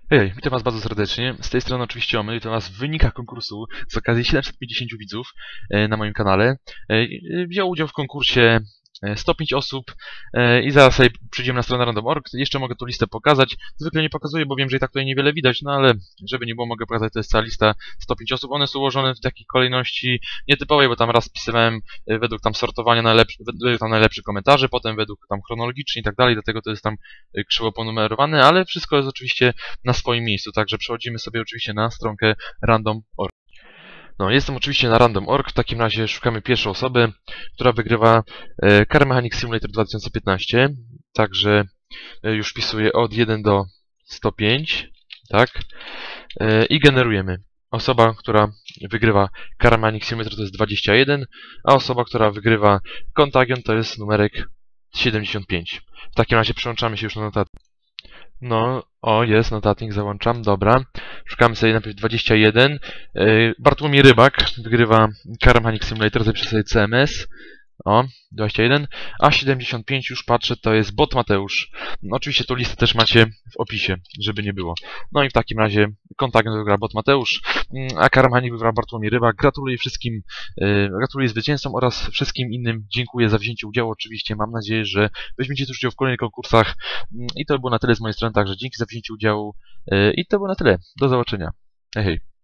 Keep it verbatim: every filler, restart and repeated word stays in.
Hej, witam Was bardzo serdecznie. Z tej strony oczywiście Omy, witam Was w wynikach konkursu z okazji siedemset pięćdziesiąt widzów e, na moim kanale. E, e, Wziął udział w konkursie e, sto pięć osób e, i zaraz sobie przyjdziemy na stronę random kropka org. Jeszcze mogę tu listę pokazać. Zwykle nie pokazuję, bo wiem, że i tak tutaj niewiele widać, no ale żeby nie było, mogę pokazać, to jest cała lista sto pięć osób. One są ułożone w takiej kolejności nietypowej, bo tam raz wpisywałem e, według tam sortowania najlepszy, według tam najlepszych komentarzy, potem według tam chronologicznie i tak dalej, dlatego to jest tam e, krzywo ponumerowane, ale wszystko jest oczywiście na swoim miejscu, także przechodzimy sobie oczywiście na stronkę random kropka org. No, jestem oczywiście na random kropka org, w takim razie szukamy pierwszej osoby, która wygrywa e, Car Mechanic Simulator dwa tysiące piętnaście, także e, już wpisuję od jeden do sto pięć, tak, e, i generujemy. Osoba, która wygrywa Car Mechanic Simulator to jest dwadzieścia jeden, a osoba, która wygrywa Contagion to jest numerek siedemdziesiąt pięć. W takim razie przełączamy się już na notatnik. No, o, jest, notatnik, załączam, dobra. Szukamy sobie najpierw dwadzieścia jeden. Yy, Bartłomiej Rybak wygrywa Car Mechanic Simulator, zapiszę sobie C M S. O, dwadzieścia jeden. A siedemdziesiąt pięć, już patrzę, to jest Bot Mateusz. No, oczywiście tą listę też macie w opisie, żeby nie było. No i w takim razie kontakt wygra Bot Mateusz, a Car Mechanic wygra Bartłomiej Rybak. Gratuluję wszystkim, yy, gratuluję zwycięzcom oraz wszystkim innym. Dziękuję za wzięcie udziału oczywiście. Mam nadzieję, że weźmiecie też udział w kolejnych konkursach. I to było na tyle z mojej strony, także dzięki za wzięcie udziału. Yy, I to było na tyle. Do zobaczenia. Hej, hej.